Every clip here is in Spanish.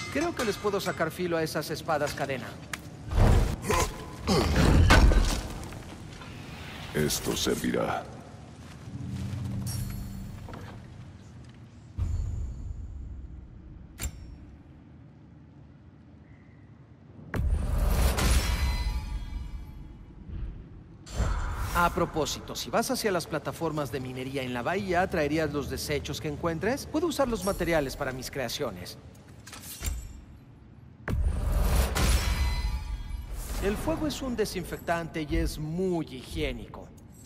Creo que les puedo sacar filo a esas espadas cadena. Esto servirá. A propósito, si vas hacia las plataformas de minería en la bahía, ¿traerías los desechos que encuentres? Puedo usar los materiales para mis creaciones. El fuego es un desinfectante y es muy higiénico.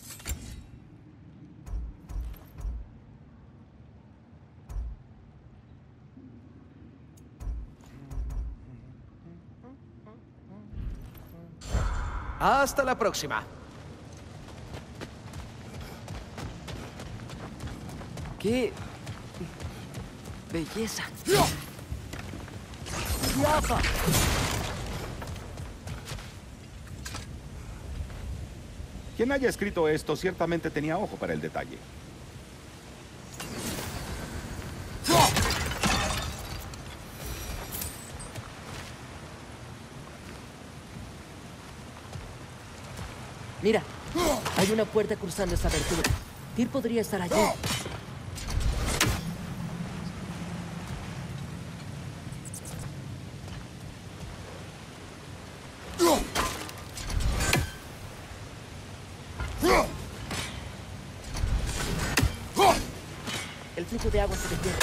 Hasta la próxima. ¡Qué belleza! ¡Yafa! Quien haya escrito esto ciertamente tenía ojo para el detalle. Mira, hay una puerta cruzando esa abertura. Tyr podría estar allí. El flujo de agua se detiene.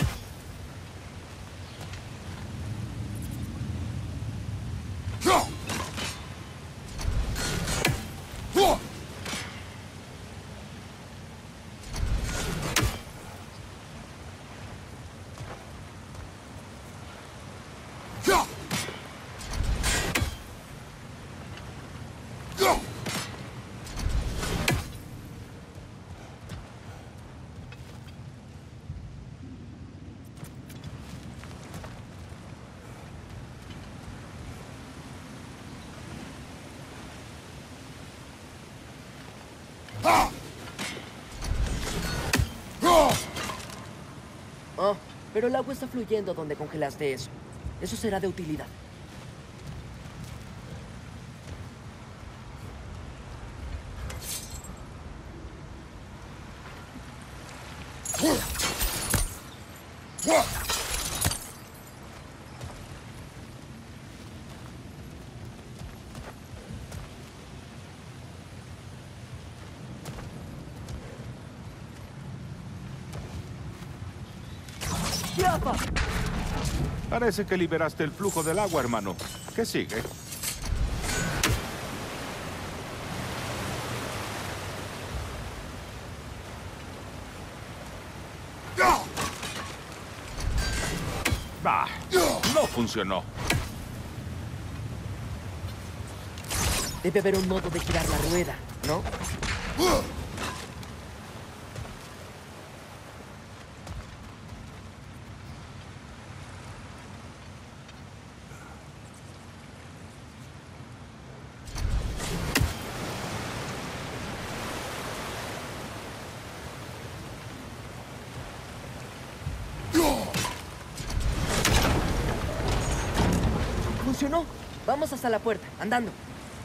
Oh, pero el agua está fluyendo donde congelaste eso. Eso será de utilidad. ¡Yafa! Parece que liberaste el flujo del agua, hermano. ¿Qué sigue? ¡Bah! No funcionó. Debe haber un modo de girar la rueda, ¿no? ¡Funcionó! Vamos hasta la puerta, andando.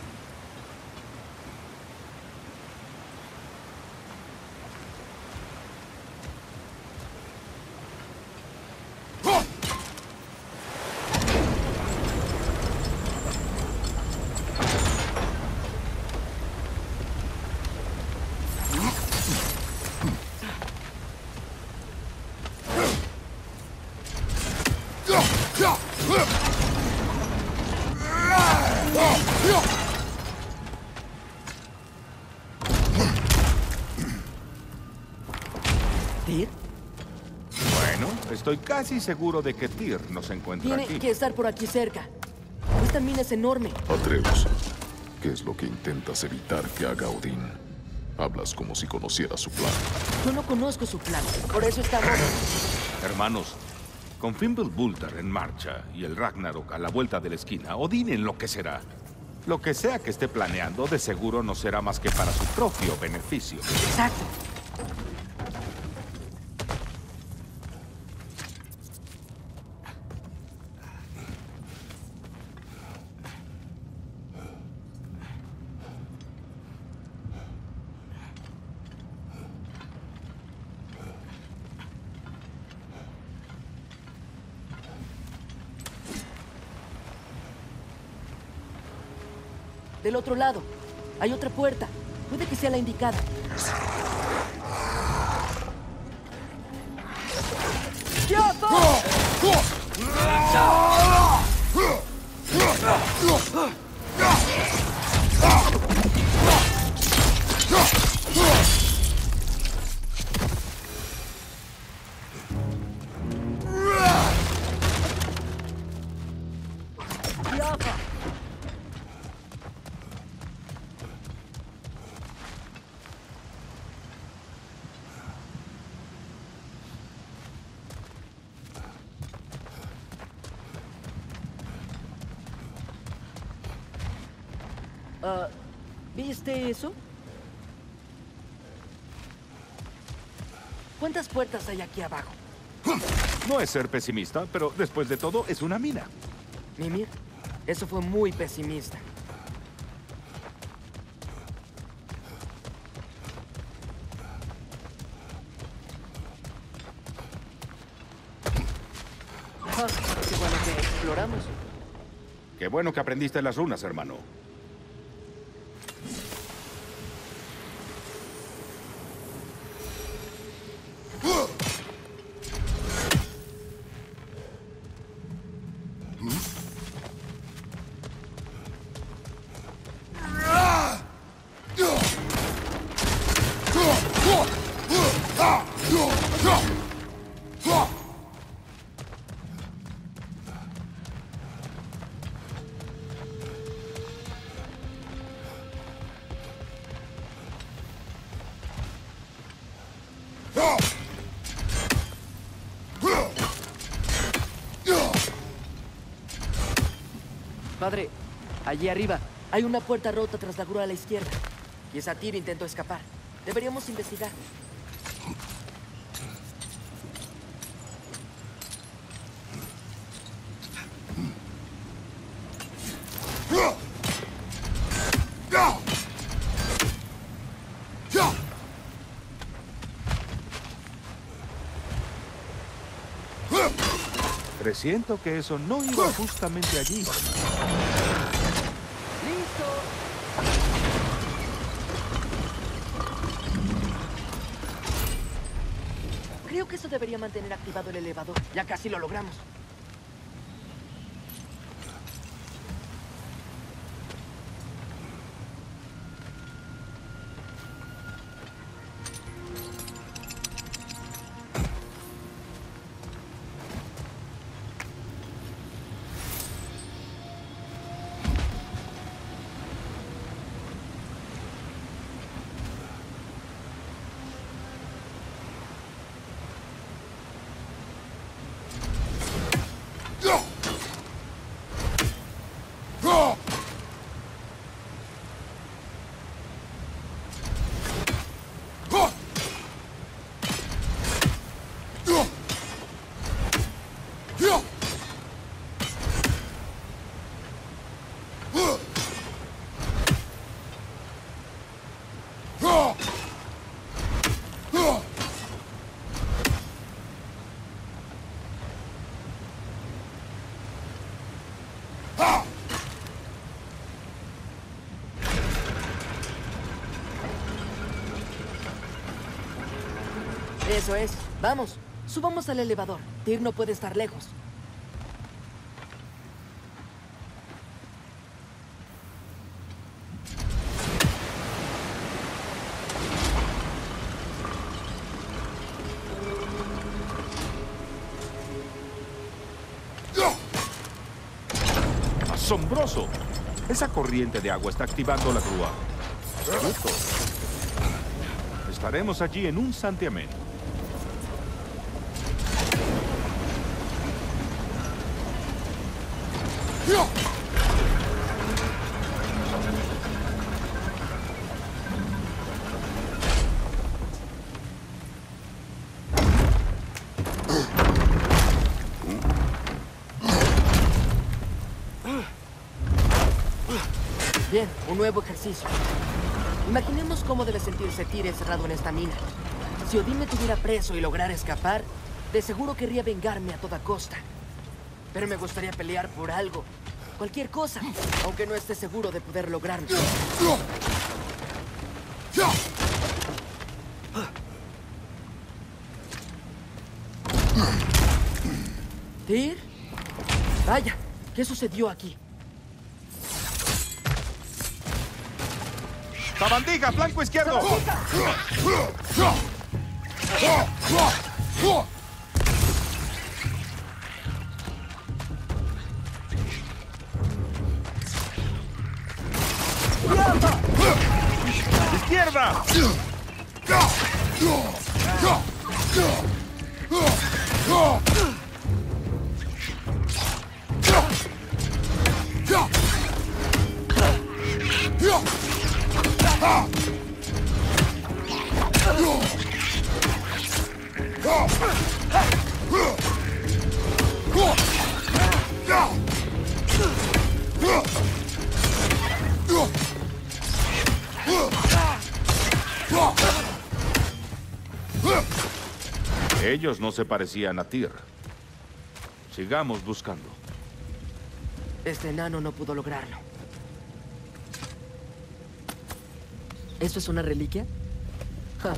¿Tyr? Bueno, estoy casi seguro de que Tyr nos encuentra Tiene aquí. que estar por aquí cerca. Esta mina es enorme. Atreus, ¿qué es lo que intentas evitar que haga Odín? Hablas como si conocieras su plan. Yo no conozco su plan. Por eso estamos... Hermanos, con Fimbulgulr en marcha y el Ragnarok a la vuelta de la esquina, Odín enloquecerá. Lo que sea que esté planeando, de seguro no será más que para su propio beneficio. Exacto. del otro lado. Hay otra puerta. Puede que sea la indicada. ¿Viste eso? ¿Cuántas puertas hay aquí abajo? No es ser pesimista, pero después de todo es una mina. Mimir, eso fue muy pesimista. Qué bueno que exploramos. Qué bueno que aprendiste las runas, hermano. Padre, allí arriba hay una puerta rota tras la grúa a la izquierda. Quizá Tyr intentó escapar. Deberíamos investigar. Presiento que eso no iba justamente allí. ¡Listo! Creo que eso debería mantener activado el elevador. Ya casi lo logramos. Eso es. Vamos, subamos al elevador. Tyr no puede estar lejos. ¡Asombroso! Esa corriente de agua está activando la grúa. Justo. Estaremos allí en un santiamén. Bien, un nuevo ejercicio. Imaginemos cómo debe sentirse Tyr encerrado en esta mina. Si Odín me tuviera preso y lograra escapar, de seguro querría vengarme a toda costa. Pero me gustaría pelear por algo Cualquier cosa, aunque no esté seguro de poder lograrlo. ¿Tyr? Vaya, ¿qué sucedió aquí? ¡Sabandija, flanco izquierdo! ¡Izquierda! Ellos no se parecían a Tyr. Sigamos buscando. Este enano no pudo lograrlo. ¿Esto es una reliquia? Ja.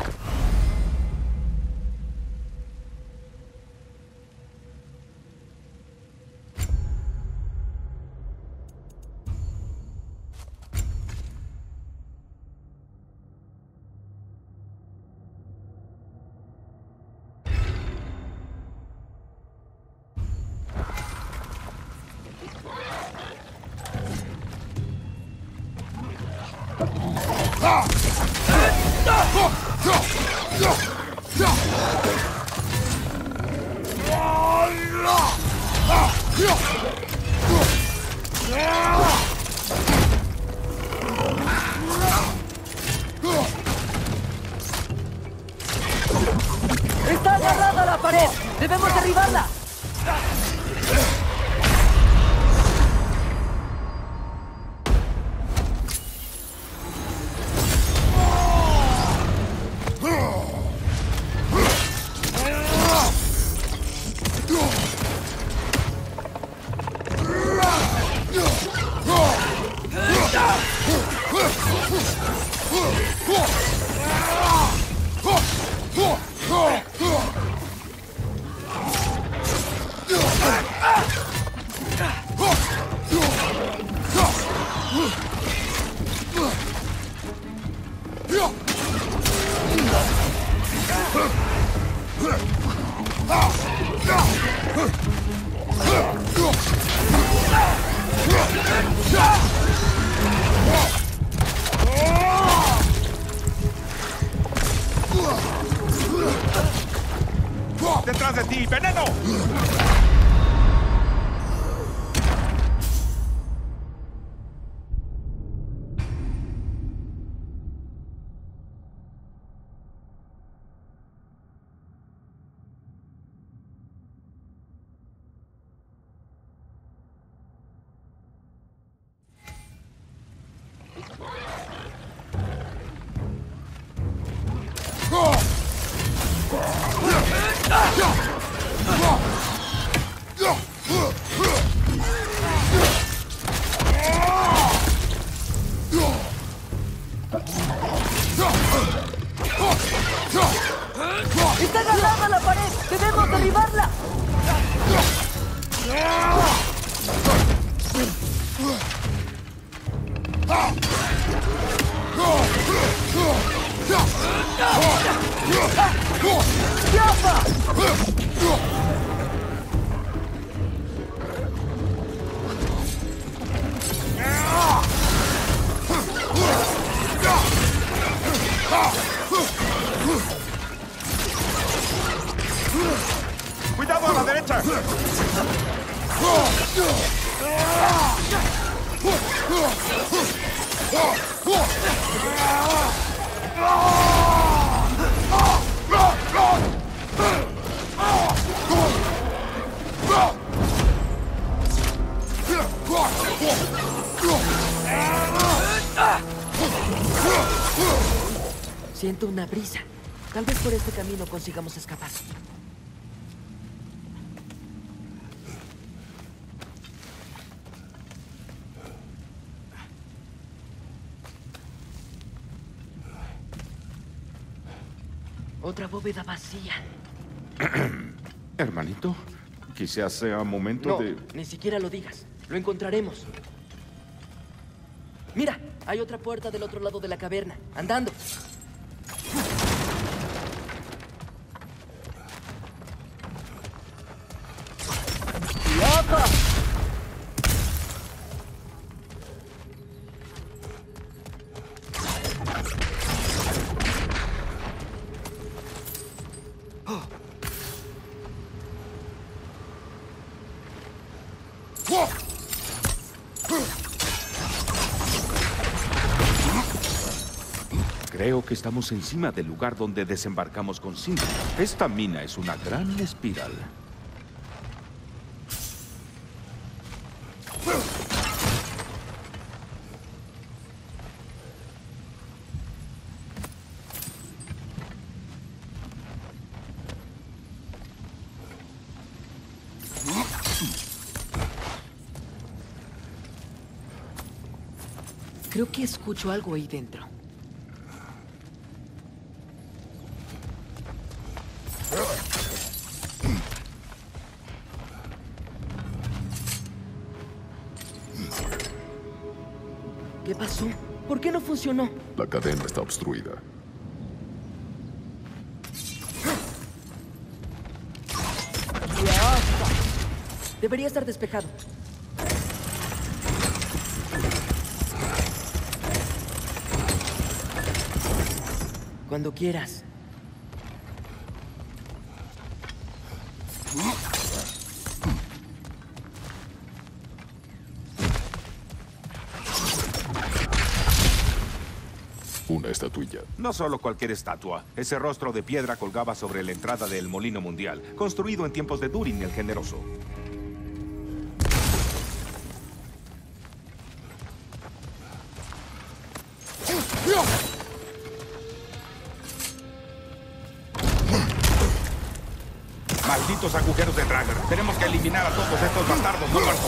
¡Está agarrada a la pared! ¡Debemos derribarla! ¡Detrás de ti, veneno! ¡Está agarrada a la pared! ¡Debemos derribarla! ¡Cuidado a la derecha! Siento una brisa. Tal vez por este camino consigamos escapar. Otra bóveda vacía. Hermanito, quizás sea momento No, de... ni siquiera lo digas. Lo encontraremos. Mira, hay otra puerta del otro lado de la caverna. Andando. ¡Loco! Creo que estamos encima del lugar donde desembarcamos con Cindy. Esta mina es una gran espiral. Creo que escucho algo ahí dentro. ¿Qué pasó? ¿Por qué no funcionó? La cadena está obstruida. ¡Ya! Debería estar despejado. Cuando quieras. Una estatuilla. No solo cualquier estatua. Ese rostro de piedra colgaba sobre la entrada del Molino Mundial, construido en tiempos de Durin el Generoso. Malditos agujeros de Dragger. Tenemos que eliminar a todos estos bastardos, ¿no, Marco?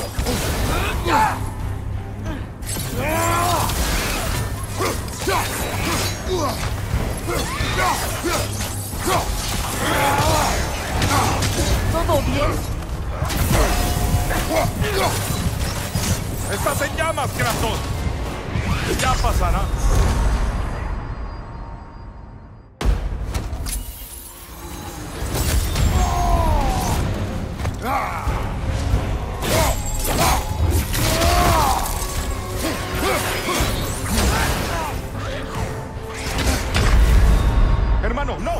¿Todo bien? ¡Estás en llamas, Kratos! ¡Ya pasará! ¡Hermano, no!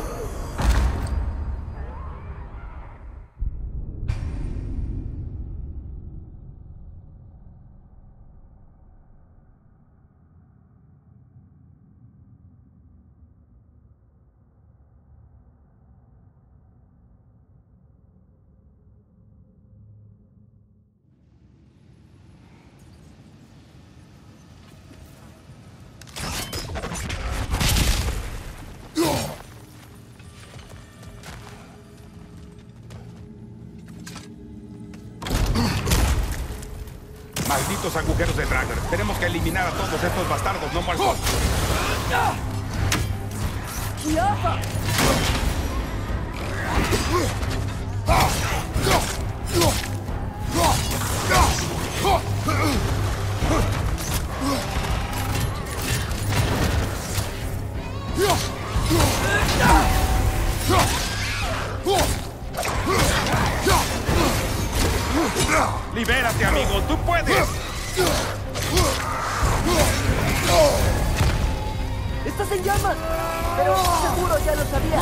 Malditos agujeros de Dragger. Tenemos que eliminar a todos estos bastardos, ¿no, Marco? ¡Libérate, amigo! ¡Tú puedes! ¡Estás en llamas! Pero seguro ya lo sabía.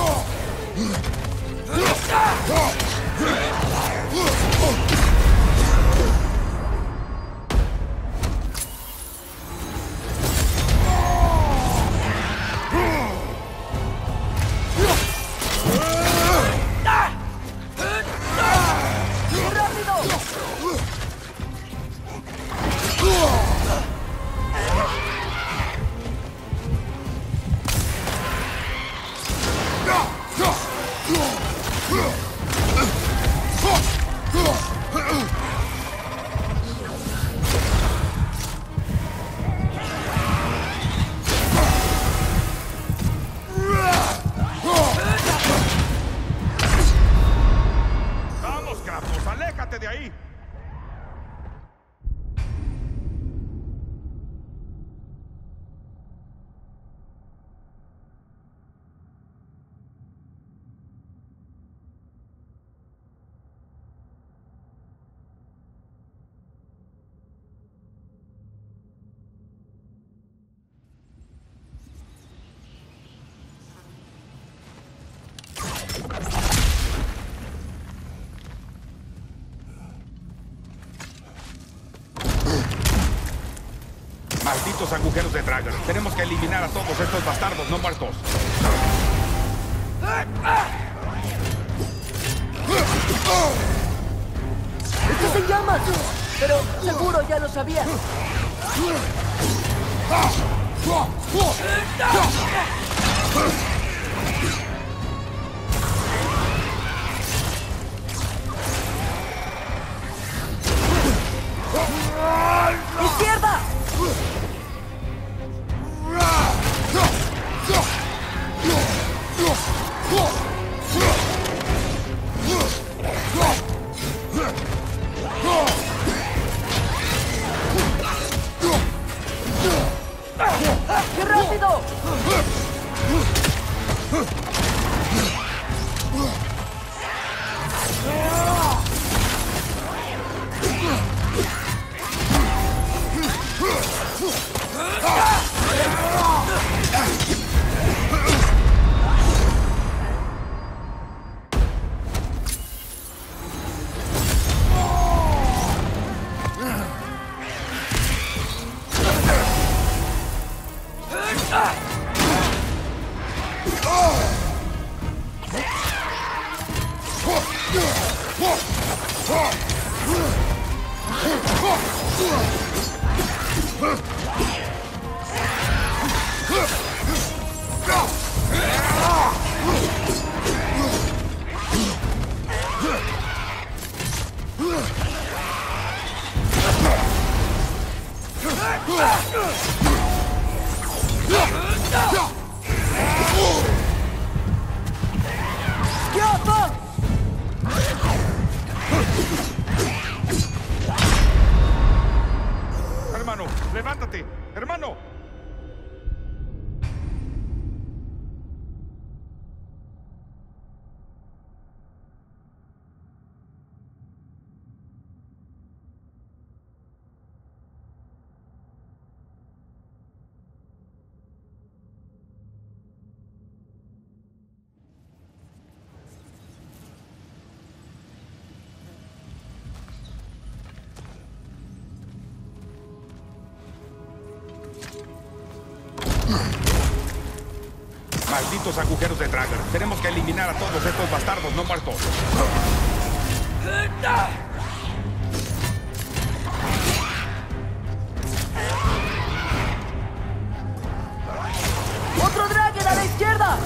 Malditos agujeros de Dragar. Tenemos que eliminar a todos estos bastardos no muertos. ¡Estás en llamas! Pero seguro ya lo sabía. ¡Izquierda! ¡Qué rápido! Hermano, levántate. Hermano. Malditos agujeros de Dragar. Tenemos que eliminar a todos estos bastardos no muertos. ¡Otro Dragon a la izquierda!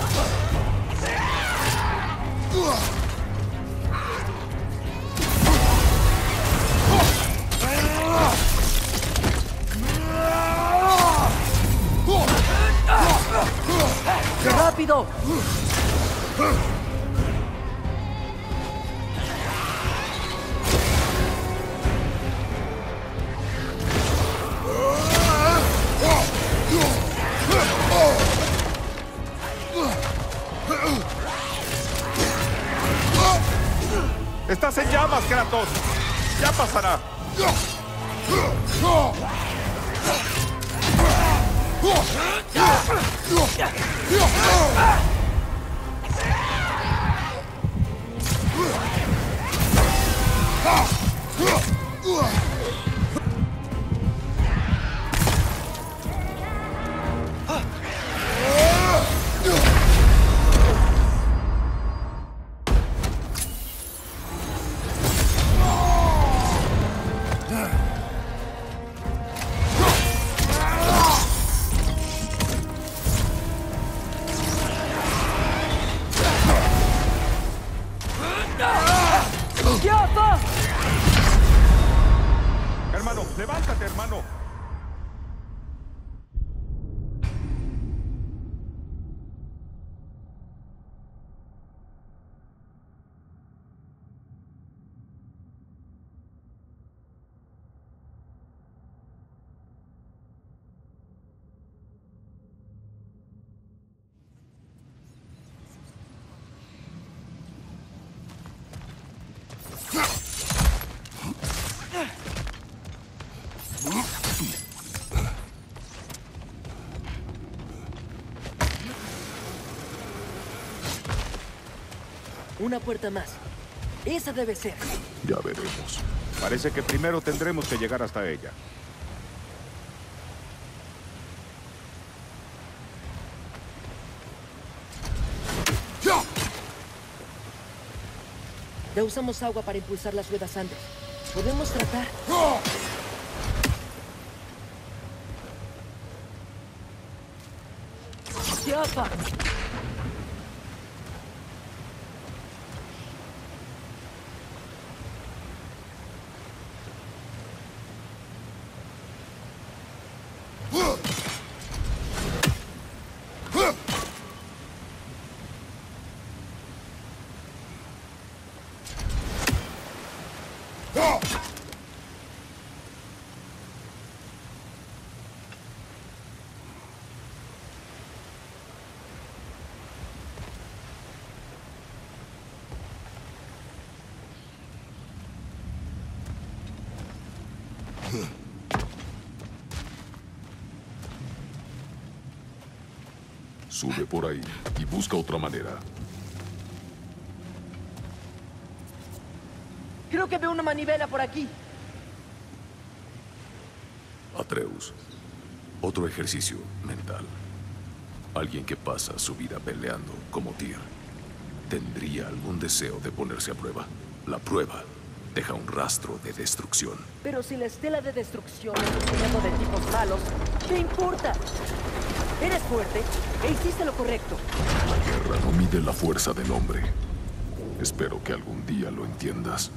¡Qué rápido! ¡Estás en llamas, Kratos! ¡Ya pasará! Hermano, levántate, hermano. Una puerta más. Esa debe ser. Ya veremos. Parece que primero tendremos que llegar hasta ella. Ya usamos agua para impulsar las ruedas antes. Podemos tratar. ¡Yafa! Sube por ahí y busca otra manera. Creo que veo una manivela por aquí. Atreus, otro ejercicio mental. Alguien que pasa su vida peleando como Tyr, ¿tendría algún deseo de ponerse a prueba? La prueba deja un rastro de destrucción. Pero si la estela de destrucción está llena de tipos malos, ¿qué importa? Eres fuerte e hiciste lo correcto. La guerra no mide la fuerza del hombre. Espero que algún día lo entiendas.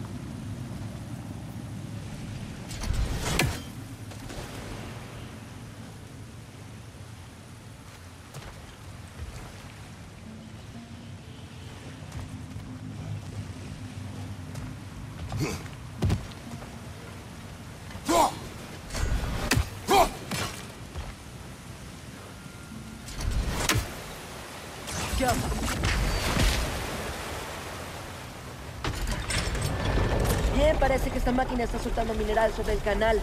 Bien, parece que esta máquina está soltando mineral sobre el canal.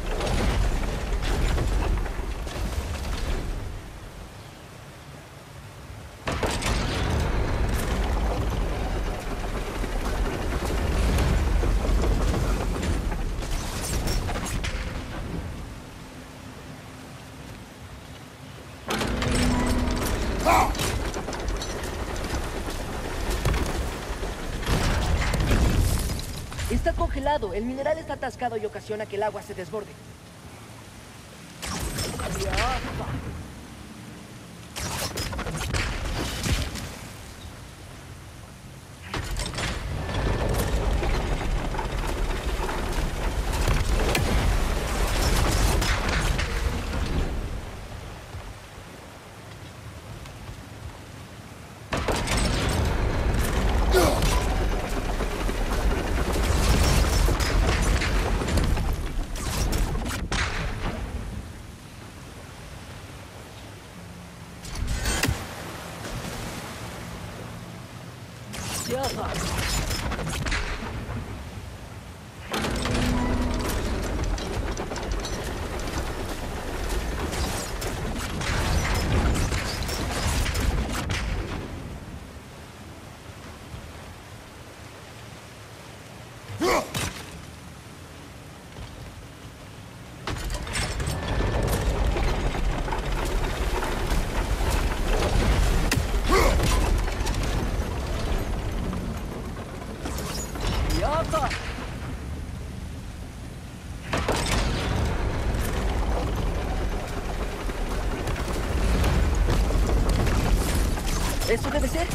Está congelado. El mineral está atascado y ocasiona que el agua se desborde. ¿Eso debe ser?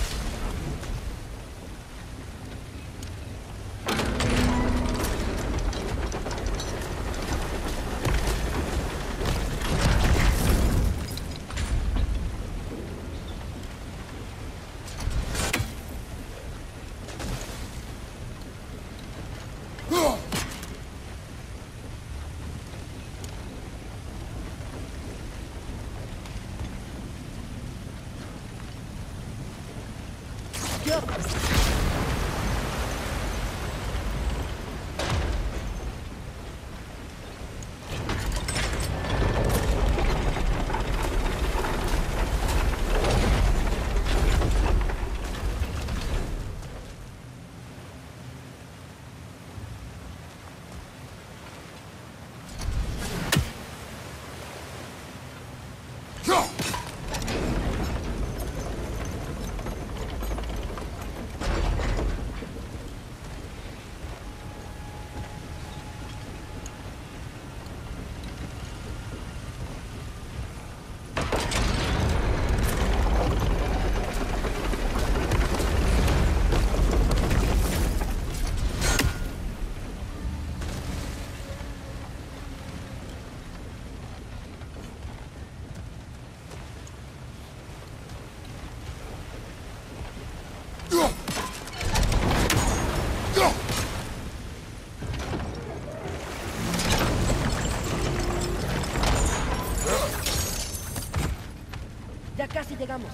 llegamos.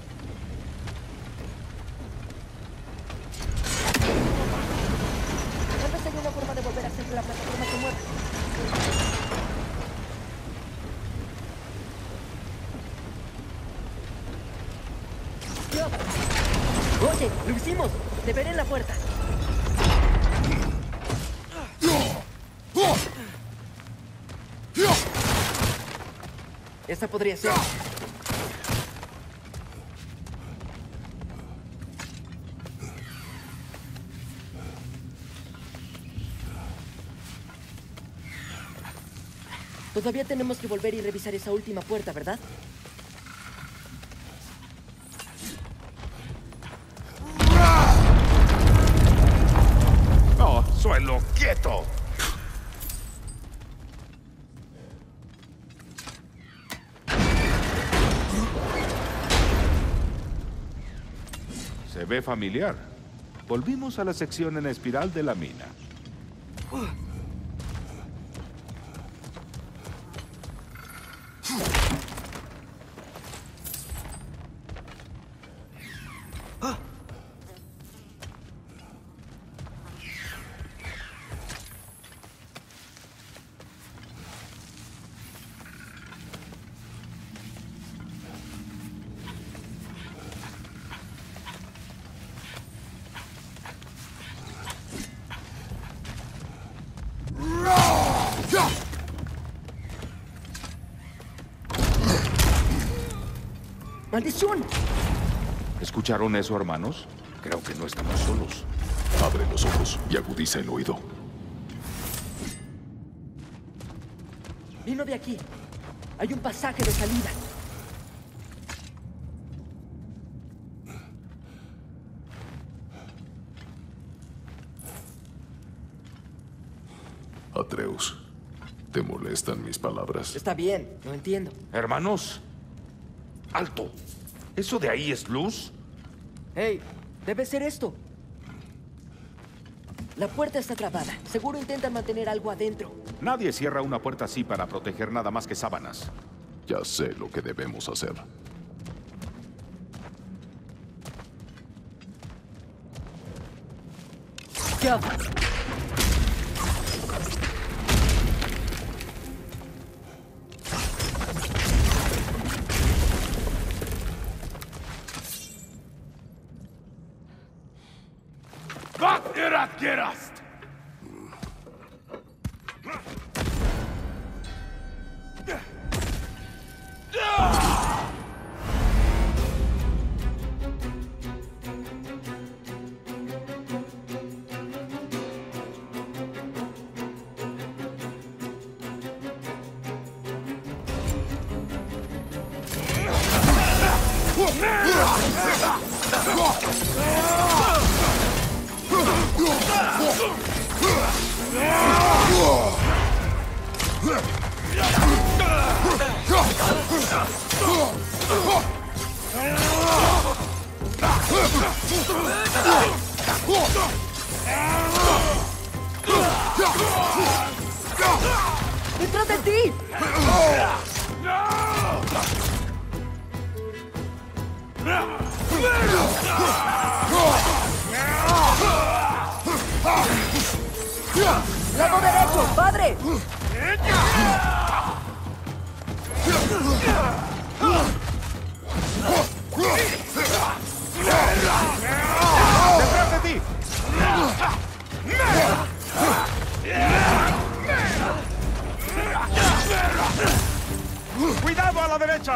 Tal vez hay una forma de volver a hacer que la plataforma se mueva. Oye, lo hicimos. Te veré en la puerta. Esta podría ser. Todavía tenemos que volver y revisar esa última puerta, ¿verdad? ¡Oh, suelo quieto! Se ve familiar. Volvimos a la sección en espiral de la mina. ¡Maldición! ¿Escucharon eso, hermanos? Creo que no estamos solos. Abre los ojos y agudiza el oído. Vino de aquí. Hay un pasaje de salida. Atreus, ¿te molestan mis palabras? Está bien, no entiendo. Hermanos, alto. ¿Eso de ahí es luz? Hey, debe ser esto. La puerta está trabada. Seguro intentan mantener algo adentro. Nadie cierra una puerta así para proteger nada más que sábanas. Ya sé lo que debemos hacer. ¡Ya! Wat erat gerast! ¡Detrás de ti! ¡Lado derecho, padre! ¡Detrás de ti! ¡Cuidado a la derecha!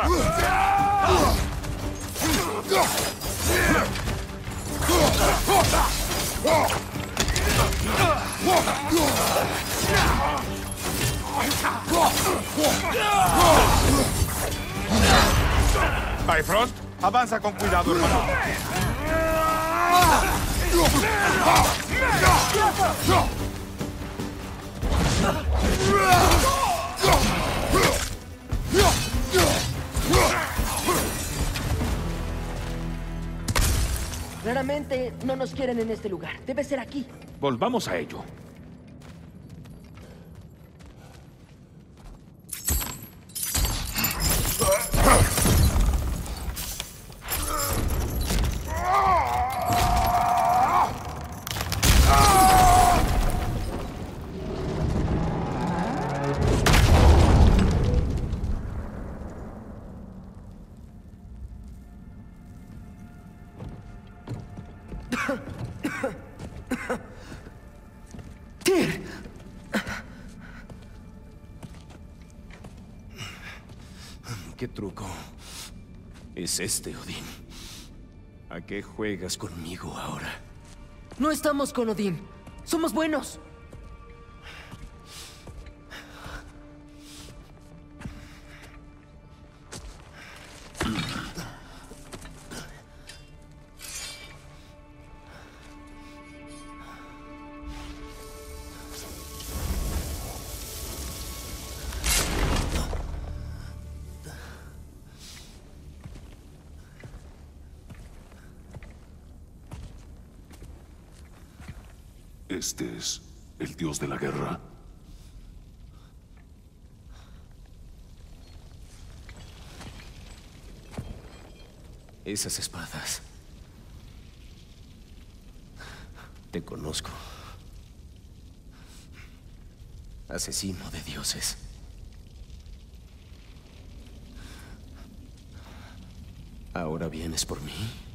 Bifrost, avanza con cuidado, hermano. Claramente no nos quieren en este lugar. Debe ser aquí. Volvamos a ello. ¿Qué truco es este, Odín? ¿A qué juegas conmigo ahora? No estamos con Odín. Somos buenos. ¿Este es el dios de la guerra? Esas espadas. Te conozco. Asesino de dioses. ¿Ahora vienes por mí?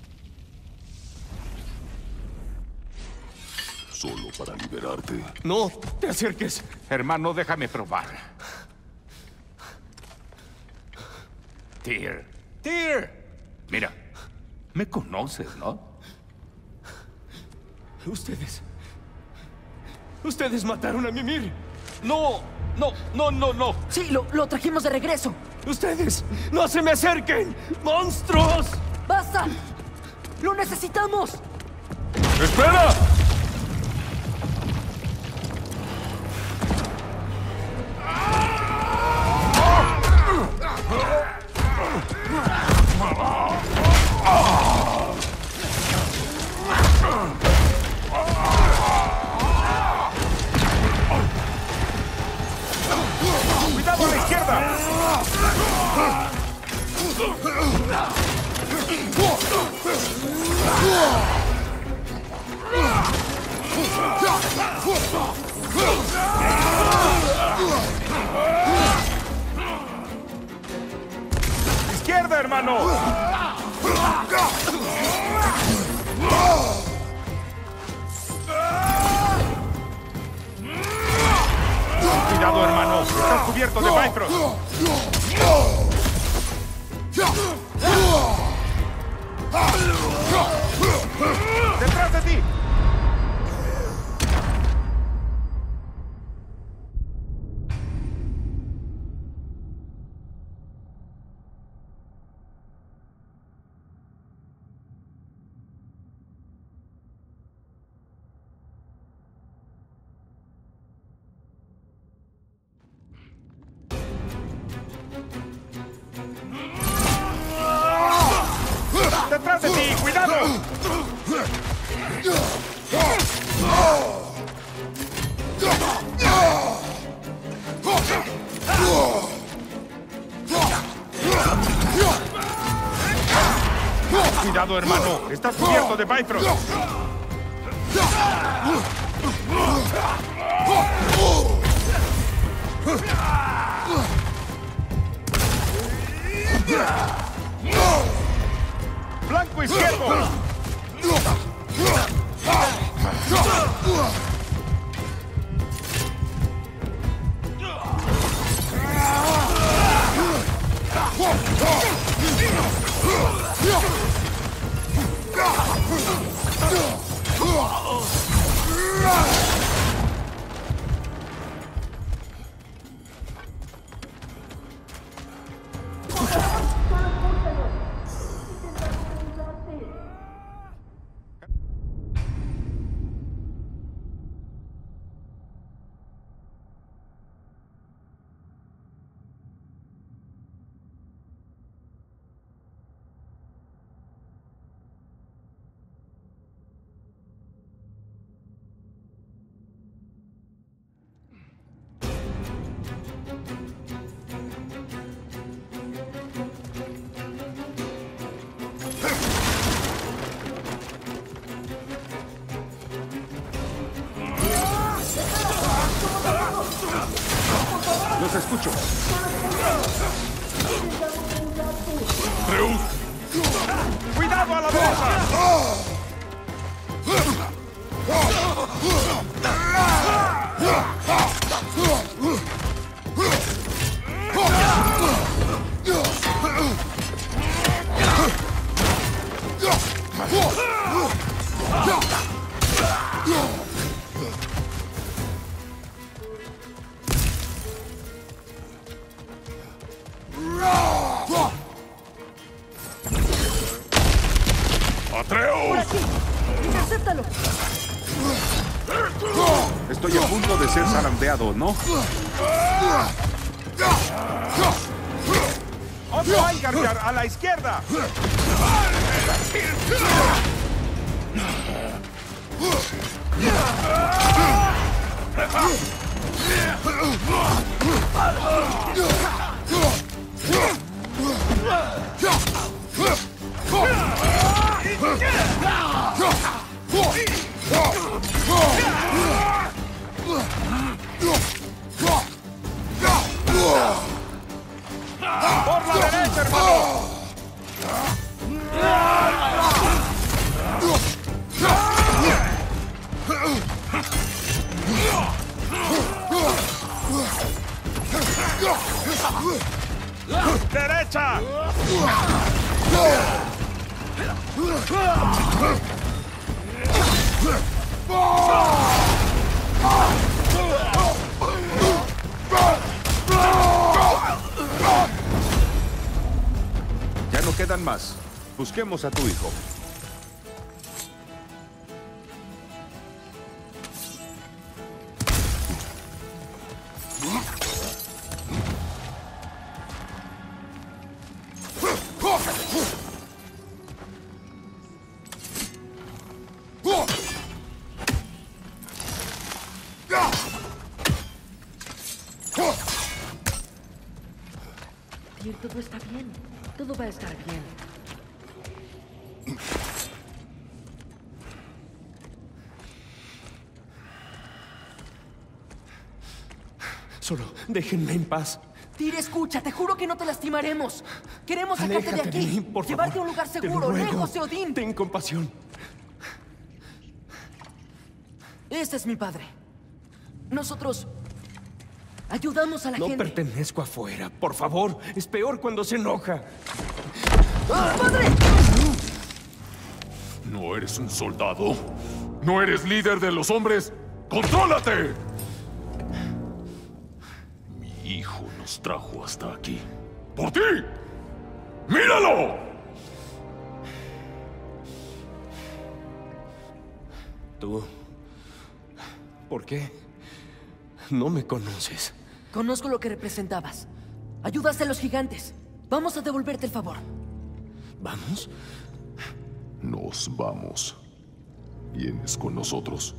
¿Solo para liberarte? ¡No te acerques! Hermano, déjame probar. Tyr. ¡Tyr! Mira, me conoces, ¿no? Ustedes mataron a Mimir. ¡No! ¡No! ¡No, no, no! Sí, lo trajimos de regreso. ¡Ustedes! ¡No se me acerquen! ¡Monstruos! ¡Basta! ¡Lo necesitamos! ¡Espera! ¡Cuidado a la izquierda! ¡Izquierda, hermano! Cuidado, hermano. Estás cubierto de Bifrost. ¡Detrás de ti! ¡Detrás de ti! ¡Cuidado! Cuidado, hermano. Estás cubierto de Bifrost. ¡Blanco izquierdo! Los escucho. Zeus. ¡Cuidado a la derecha! ¡Por ¡Atreus! aquí! ¡Intercéptalo! Estoy a punto de ser zarandeado, ¿no? ¡Otro Eingarjar a la izquierda! ¡Por la derecha, hermano! ¡Derecha! Ya no quedan más. Busquemos a tu hijo. Tyr, todo está bien. Todo va a estar bien. Solo déjenme en paz. Tyr, escucha, te juro que no te lastimaremos. Queremos sacarte de Aléjate aquí. de mí, por Llevarte favor. a un lugar Te lo seguro, ruego. lejos de Odín. Ten compasión. Este es mi padre. Nosotros ayudamos a la No gente. pertenezco afuera. Por favor, es peor cuando se enoja. ¡Ah, ¡Padre! ¿No eres un soldado? ¿No eres líder de los hombres? ¡Contrólate! Mi hijo nos trajo hasta aquí. ¡Por ti! ¡Míralo! Tú... ¿Por qué? No me conoces. Conozco lo que representabas. Ayudaste a los gigantes. Vamos a devolverte el favor. ¿Vamos? Nos vamos. ¿Vienes con nosotros?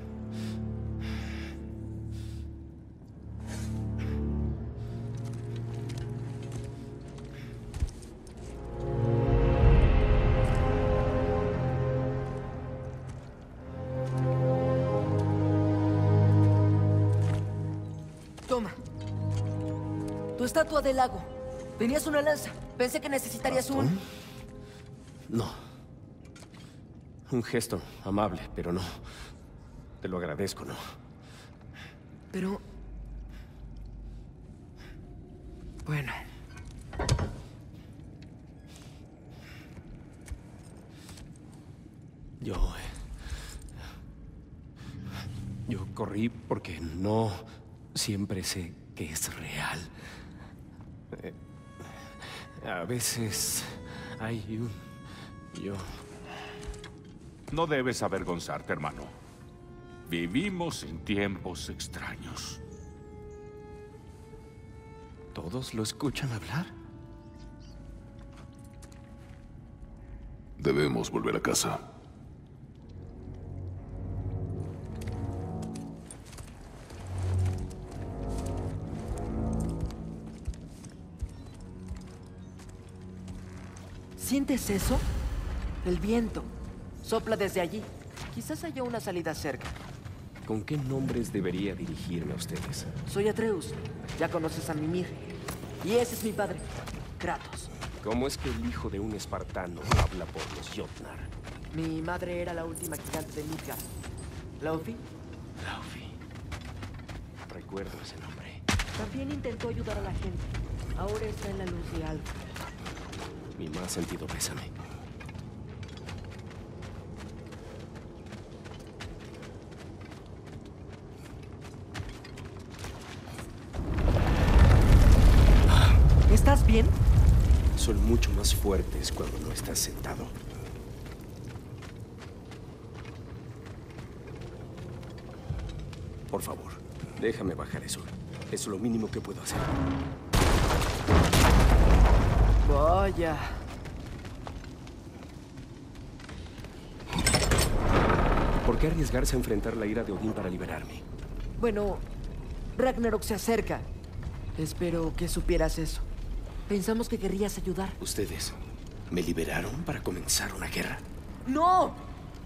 Toma. Tu estatua del lago. Tenías una lanza. Pensé que necesitarías un... No. Un gesto amable, pero no. Te lo agradezco, ¿no? Pero... Bueno. Yo corrí porque no siempre sé que es real. A veces hay un... Yo... No debes avergonzarte, hermano. Vivimos en tiempos extraños. ¿Todos lo escuchan hablar? Debemos volver a casa. ¿Sientes eso? El viento. Sopla desde allí. Quizás haya una salida cerca. ¿Con qué nombres debería dirigirme a ustedes? Soy Atreus. Ya conoces a Mimir. Y ese es mi padre, Kratos. ¿Cómo es que el hijo de un espartano habla por los Jotnar? Mi madre era la última gigante de Midgard. ¿Laufey? Laufey. Recuerdo ese nombre. También intentó ayudar a la gente. Ahora está en la luz de Alfred. Mi más sentido pésame. ¿Estás bien? Son mucho más fuertes cuando no estás sentado. Por favor, déjame bajar eso. Es lo mínimo que puedo hacer. Vaya. ¿Por qué arriesgarse a enfrentar la ira de Odín para liberarme? Bueno, Ragnarok se acerca. Espero que supieras eso. Pensamos que querrías ayudar. ¿Ustedes me liberaron para comenzar una guerra? ¡No!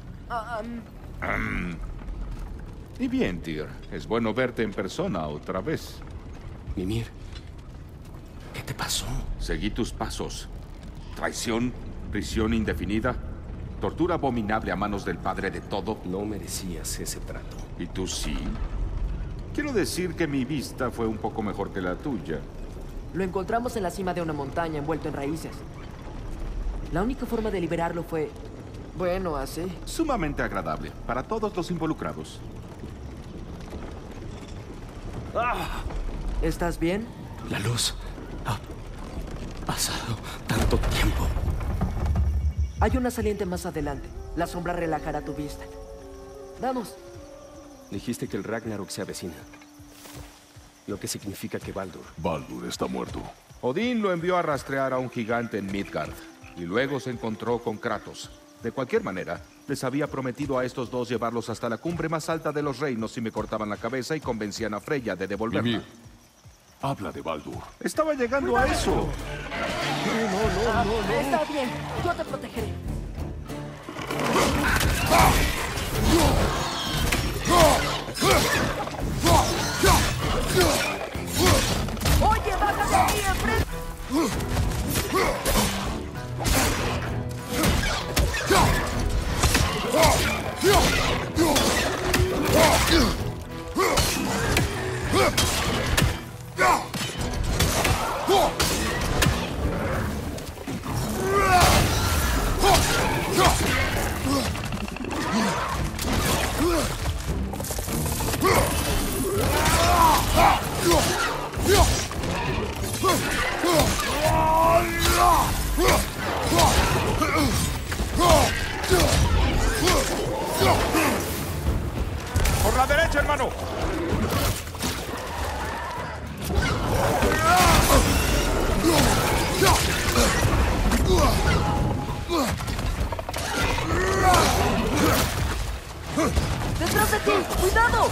Y bien, Tyr. Es bueno verte en persona otra vez. Mimir, ¿qué te pasó? Seguí tus pasos. Traición, prisión indefinida, tortura abominable a manos del padre de todo. No merecías ese trato. ¿Y tú sí? Quiero decir que mi vista fue un poco mejor que la tuya. Lo encontramos en la cima de una montaña envuelto en raíces. La única forma de liberarlo fue... bueno, así. Sumamente agradable para todos los involucrados. ¿Estás bien? La luz. Ha pasado tanto tiempo. Hay una saliente más adelante. La sombra relajará tu vista. Vamos. Dijiste que el Ragnarok se avecina. Lo que significa que Baldur está muerto. Odín lo envió a rastrear a un gigante en Midgard, y luego se encontró con Kratos. De cualquier manera, les había prometido a estos dos llevarlos hasta la cumbre más alta de los reinos si me cortaban la cabeza y convencían a Freya de devolverla. Mimir, habla de Baldur. Estaba llegando a eso. Está bien. Yo te protegeré. ¡Oye, bájate aquí enfrente! ¡Por la derecha, hermano! ¡Detrás de ti! ¡Cuidado!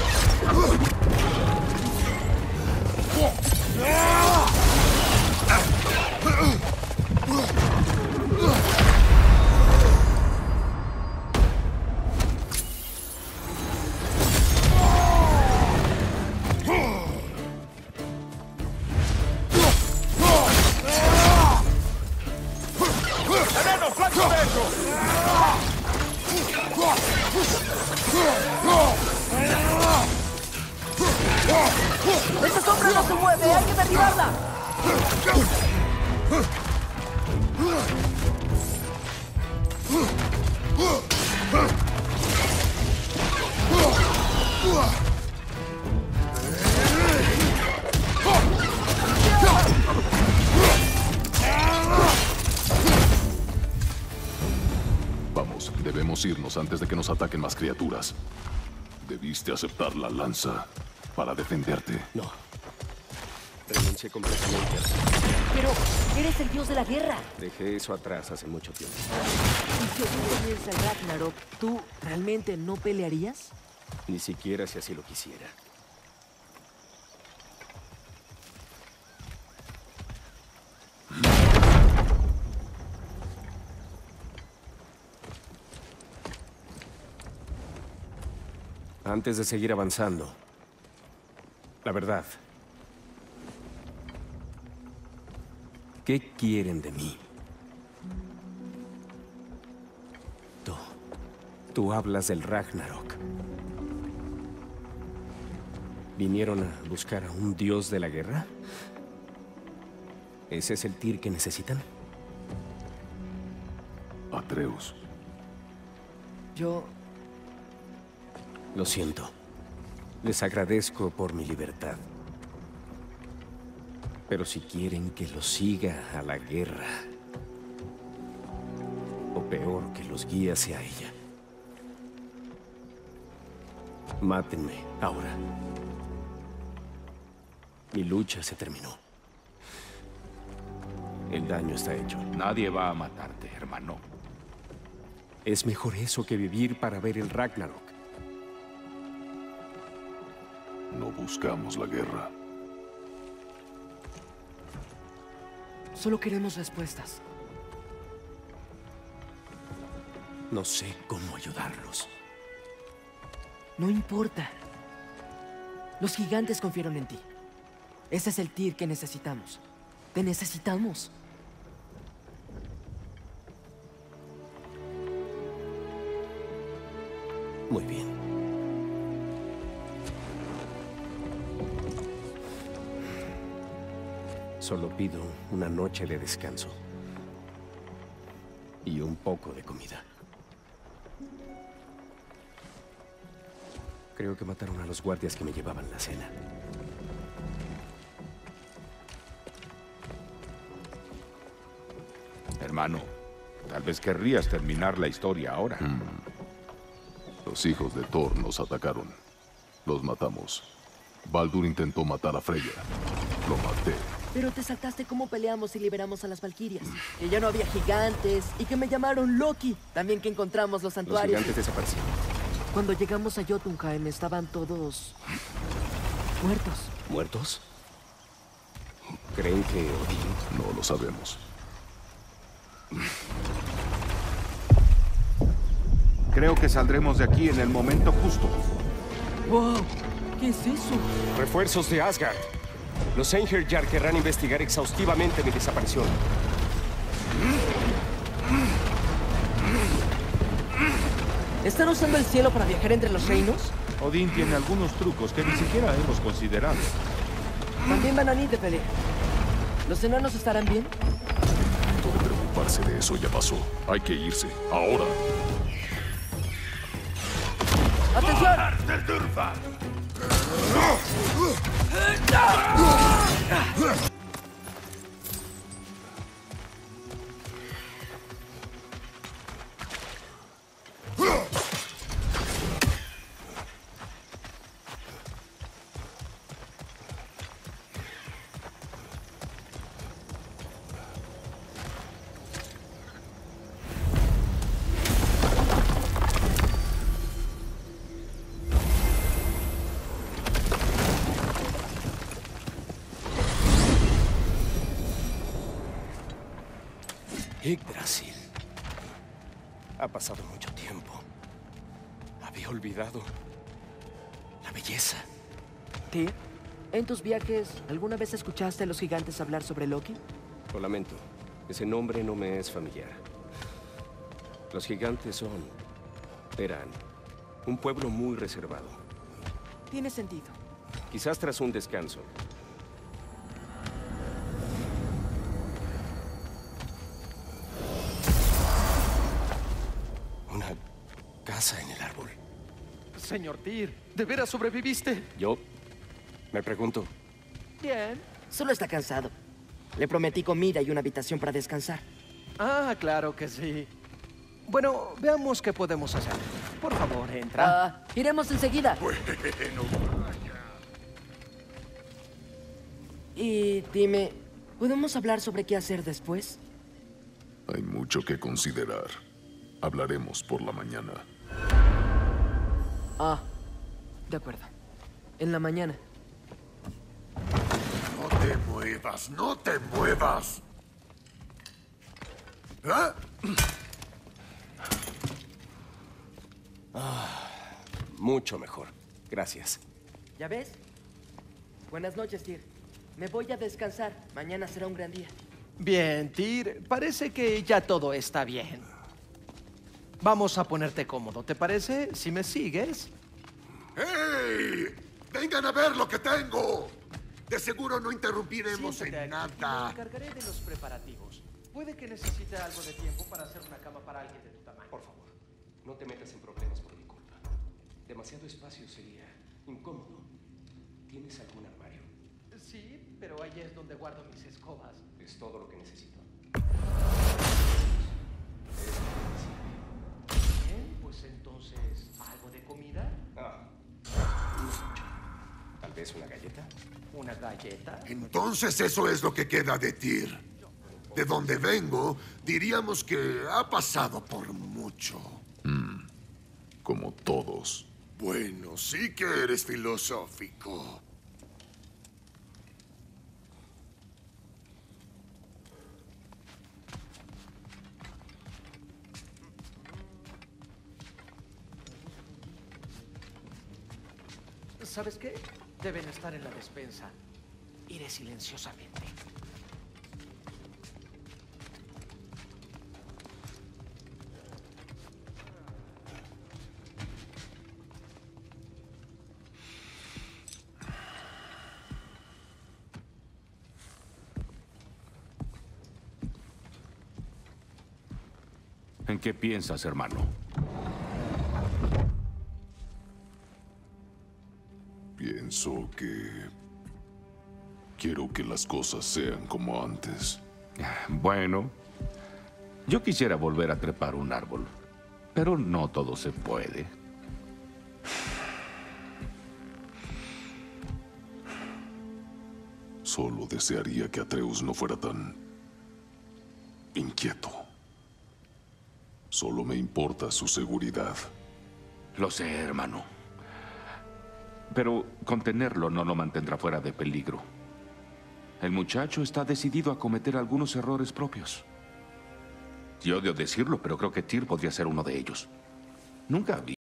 ¡Enano, flanco derecho! ¡Esa sombra no se mueve! ¡Hay que derribarla! Vamos, debemos irnos antes de que nos ataquen más criaturas. Debiste aceptar la lanza para defenderte. No. Renuncié completamente. Pero eres el dios de la guerra. Dejé eso atrás hace mucho tiempo. Y si tú comienza el Ragnarok, ¿tú realmente no pelearías? Ni siquiera si así lo quisiera. Antes de seguir avanzando, la verdad. ¿Qué quieren de mí? Tú hablas del Ragnarok. ¿Vinieron a buscar a un dios de la guerra? ¿Ese es el Tyr que necesitan? Atreus. Yo... Lo siento. Les agradezco por mi libertad. Pero si quieren que los siga a la guerra, o peor, que los guíe hacia ella, mátenme ahora. Mi lucha se terminó. El daño está hecho. Nadie va a matarte, hermano. Es mejor eso que vivir para ver el Ragnarok. No buscamos la guerra. Solo queremos respuestas. No sé cómo ayudarlos. No importa. Los gigantes confiaron en ti. Ese es el Tyr que necesitamos. Te necesitamos. Muy bien. Solo pido una noche de descanso. Y un poco de comida. Creo que mataron a los guardias que me llevaban la cena. Hermano, tal vez querrías terminar la historia ahora. Los hijos de Thor nos atacaron. Los matamos. Baldur intentó matar a Freya. Lo maté. Pero te saltaste cómo peleamos y liberamos a las valquirias. Que ya no había gigantes y que me llamaron Loki. También que encontramos los Los santuarios. gigantes desaparecieron. Cuando llegamos a Jotunheim estaban todos muertos. ¿Muertos? ¿Creen que Odín? No lo sabemos. Creo que saldremos de aquí en el momento justo. ¡Wow! ¿Qué es eso? Refuerzos de Asgard. Los Einherjar querrán investigar exhaustivamente mi desaparición. ¿Están usando el cielo para viajar entre los reinos? Odín tiene algunos trucos que ni siquiera hemos considerado. También van a ir de pelea. ¿Los enanos estarán bien? Todo preocuparse de eso ya pasó. Hay que irse. Ahora. ¡Atención! Yggdrasil. Ha pasado mucho tiempo. Había olvidado la belleza. Tyr, en tus viajes, ¿alguna vez escuchaste a los gigantes hablar sobre Loki? Lo lamento. Ese nombre no me es familiar. Los gigantes eran un pueblo muy reservado. Tiene sentido. Quizás tras un descanso. Una casa en el árbol. Señor Tyr, ¿de veras sobreviviste? Yo me pregunto, Bien. Solo está cansado. Le prometí comida y una habitación para descansar. Ah, claro que sí. Bueno, veamos qué podemos hacer. Por favor, entra. Iremos enseguida. Y dime, ¿podemos hablar sobre qué hacer después? Hay mucho que considerar. Hablaremos por la mañana. De acuerdo. En la mañana. No te muevas, no te muevas. ¿Ah? mucho mejor. Gracias. ¿Ya ves? Buenas noches, Tyr. Me voy a descansar. Mañana será un gran día. Bien, Tyr, parece que ya todo está bien. Vamos a ponerte cómodo, ¿te parece? Si me sigues. ¡Hey! ¡Vengan a ver lo que tengo! De seguro no interrumpiremos Siéntate en aquí y me nada. encargaré de los preparativos. Puede que necesite algo de tiempo para hacer una cama para alguien de tu tamaño. Por favor, no te metas en problemas por mi culpa. Demasiado espacio sería incómodo. ¿Tienes algún armario? Sí, pero ahí es donde guardo mis escobas. Es todo lo que necesito. Bien, pues entonces, ¿algo de comida? Tal vez una galleta. ¿Una galleta? Entonces eso es lo que queda de Tyr. De donde vengo, diríamos que ha pasado por mucho. Como todos. Bueno, sí que eres filosófico. ¿Sabes qué? Deben estar en la despensa. Iré silenciosamente. ¿En qué piensas, hermano? Pienso que... quiero que las cosas sean como antes. Bueno, yo quisiera volver a trepar un árbol, pero no todo se puede. Solo desearía que Atreus no fuera tan... inquieto. Solo me importa su seguridad. Lo sé, hermano. Pero contenerlo no lo mantendrá fuera de peligro. El muchacho está decidido a cometer algunos errores propios. Y odio decirlo, pero creo que Tyr podría ser uno de ellos. Nunca vi